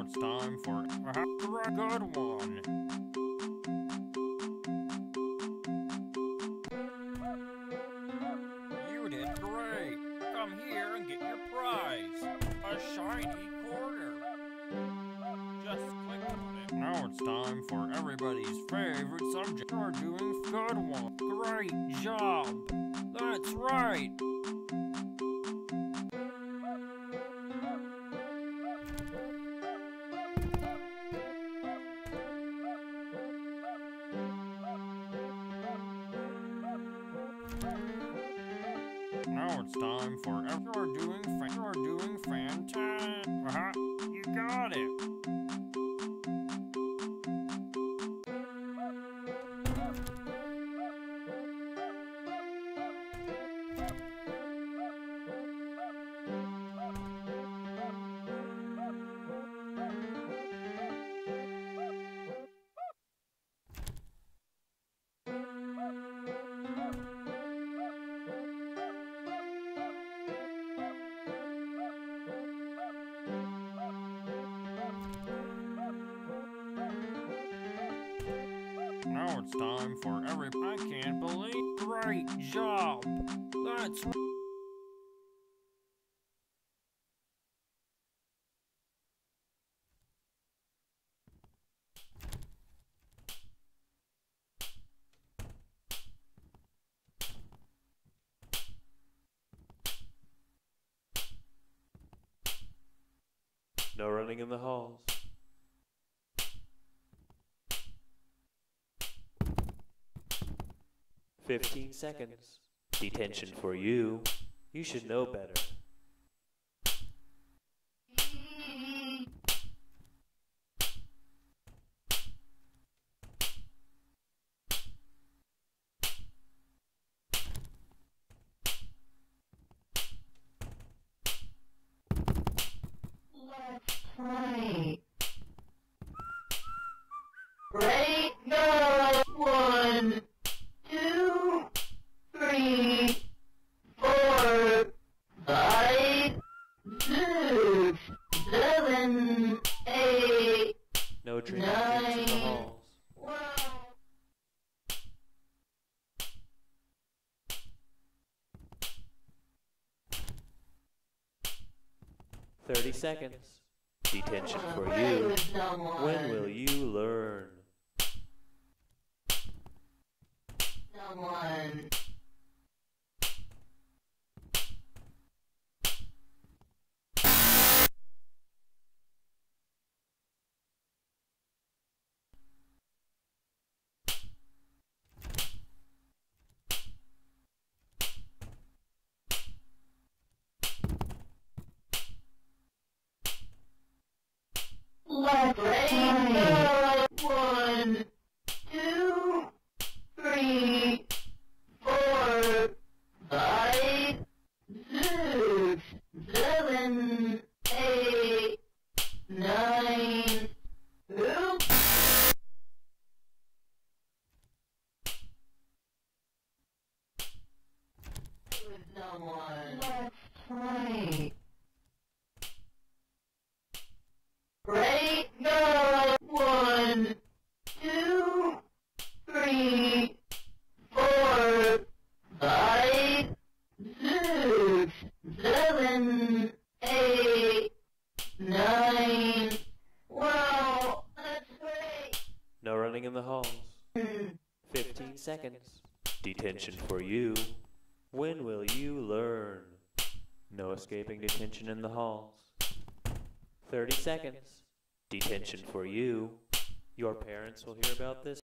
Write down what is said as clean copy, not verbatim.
it's time for a good one. You did great. Come here and get your prize. A shiny quarter. Just click on it. Now it's time for everybody's favorite subject. You're doing good one. Great job. That's right. Now it's time for you're doing fantastic. You got it. Now it's time for I can't believe. Great job. That's No running in the halls. "15 seconds. Detention for you. You should know better." Let's play. Ready, go! 1, 2, 3, 4, 5, 6, 7, 8, No drinking drinks in the 9. halls. Wow. 30 seconds. Detention for Play you. with someone. When will you learn? Someone. Let's play. 1, 2, 3, 4, 5, 6, 7, 8, 9. Oops. With someone. Let's play. Ready, go! 1, 2, 3, 4, 5, 6, 7, 8, 9. Wow, that's great. No running in the halls. 15 seconds. Detention for you. When will you learn? No escaping detention in the halls. 30 seconds. Detention for you. Your parents will hear about this.